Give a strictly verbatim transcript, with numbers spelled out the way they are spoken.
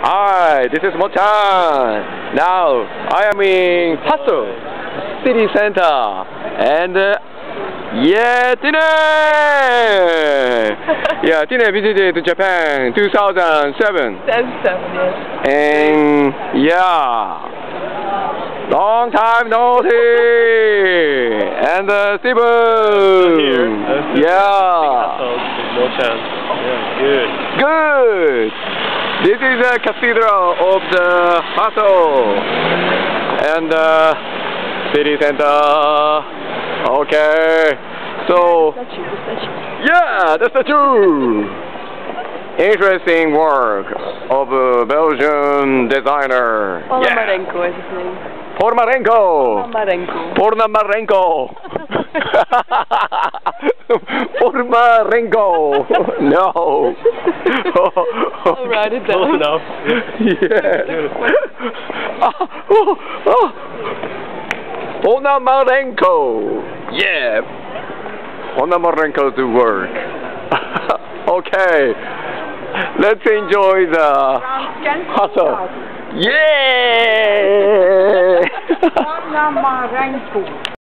Hi, this is Mochan. Now I am in Hasselt city center, and uh, yeah, Tinne. Yeah, Tinne visited Japan two thousand seven. Seven, yes. And yeah, long time no see. And uh, Steven. Yeah. Yeah, good. Good. This is a cathedral of the Hasselt and uh, city center. Okay. So yeah, that's the truth. Interesting work of a Belgian designer. Ponomarenko is his name. Ponomarenko. Ponomarenko. Ponomarenko. Ponomarenko. No. I'll write it down. Close enough. Yeah. Oh, oh. Ponomarenko. Yeah. Ponomarenko to work. Okay. Let's enjoy the hustle. Yeah! Ponomarenko.